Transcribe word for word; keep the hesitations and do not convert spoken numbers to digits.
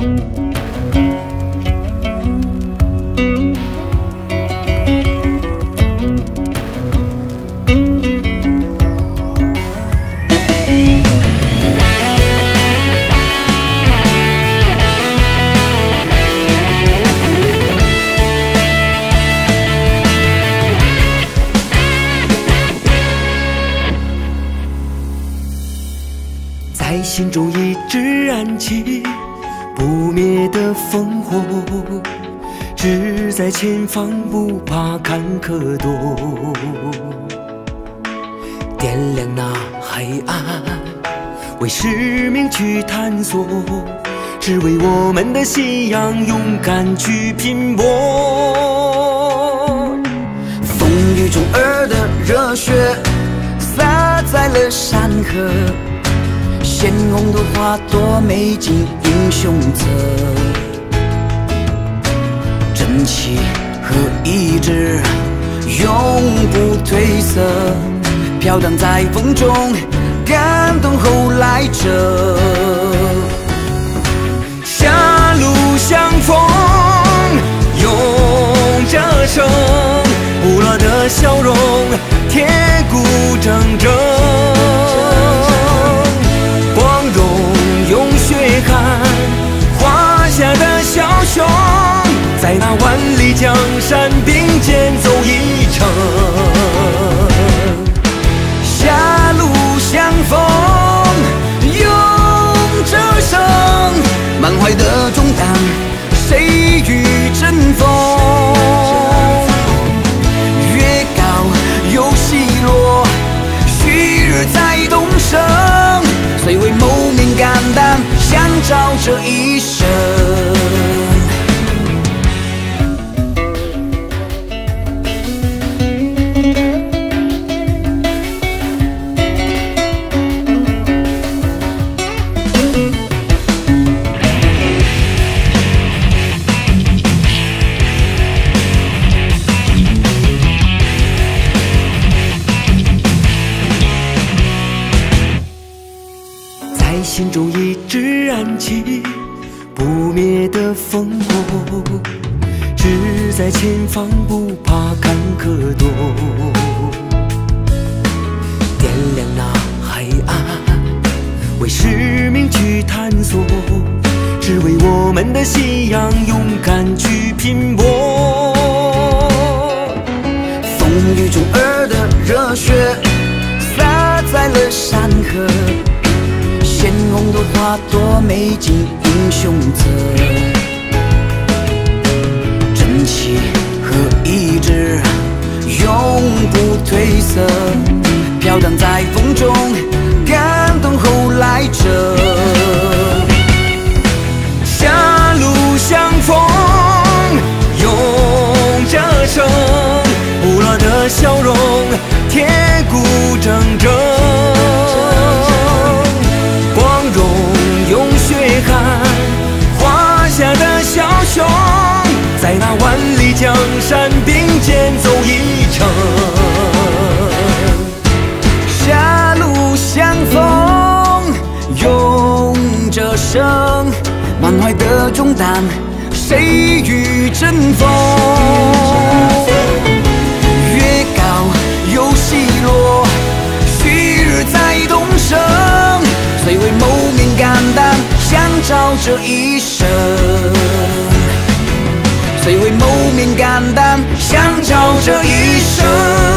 在心中一直燃起不灭的烽火，志在前方，不怕坎坷多。点亮那黑暗，为使命去探索，只为我们的信仰勇敢去拼搏。 风雨中儿的热血洒在了山河，鲜红的花朵美进英雄册，真气和意志永不褪色，飘荡在风中，感动后来者。 狭路相逢永折生，不落的笑容，铁骨铮铮。在那万里江山并肩走一程， 狭路相逢永折生，满怀的重担谁与争锋？越高有西落，旭日在东升，虽为谋名肝胆，相照这一生。 在心中一直燃起不灭的烽火，志在前方，不怕坎坷多。点亮那黑暗，为使命去探索，只为我们的信仰勇敢去拼搏。 风雨中儿的热血洒在了山河，鲜红的花朵美进英雄册，真气和意志永不褪色，飘荡在风中，感动后来者。 狭路相逢永折生，不落的笑容，铁骨铮铮。在那万里江山并肩走一程， 狭路相逢永折生，满怀的重担谁与争锋？越高有西落，旭日在东升，虽为谋名肝胆，相照这一生。虽为谋名肝胆，相照这一生。